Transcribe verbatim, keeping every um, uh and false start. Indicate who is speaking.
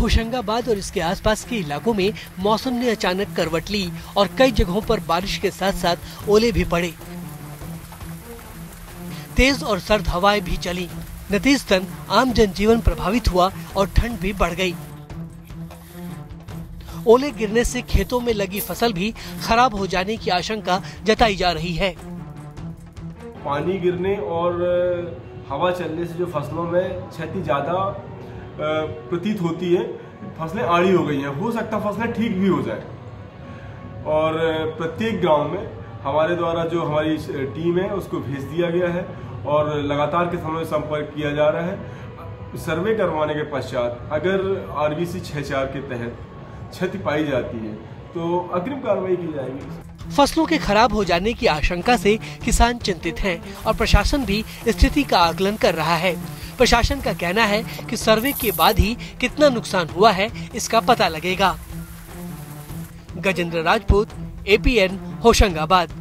Speaker 1: होशंगाबाद और इसके आसपास के इलाकों में मौसम ने अचानक करवट ली और कई जगहों पर बारिश के साथ साथ ओले भी पड़े। तेज और सर्द हवाएं भी चली। नतीजतन आम जनजीवन प्रभावित हुआ और ठंड भी बढ़ गई। ओले गिरने से खेतों में लगी फसल भी खराब हो जाने की आशंका जताई जा रही है।
Speaker 2: पानी गिरने और हवा चलने से जो फसलों में क्षति ज्यादा प्रतीत होती है, फसलें आड़ी हो गई हैं। हो सकता फसलें ठीक भी हो जाए। और प्रत्येक गांव में हमारे द्वारा जो हमारी टीम है उसको भेज दिया गया है और लगातार किसानों से संपर्क किया जा रहा है। सर्वे करवाने के पश्चात अगर आरबीसी छह चार के तहत क्षति पाई जाती है तो अग्रिम कार्रवाई की जाएगी।
Speaker 1: फसलों के खराब हो जाने की आशंका से किसान चिंतित हैं और प्रशासन भी स्थिति का आकलन कर रहा है। प्रशासन का कहना है कि सर्वे के बाद ही कितना नुकसान हुआ है इसका पता लगेगा। Gajendra Rajput, A P N, Hoshangabad.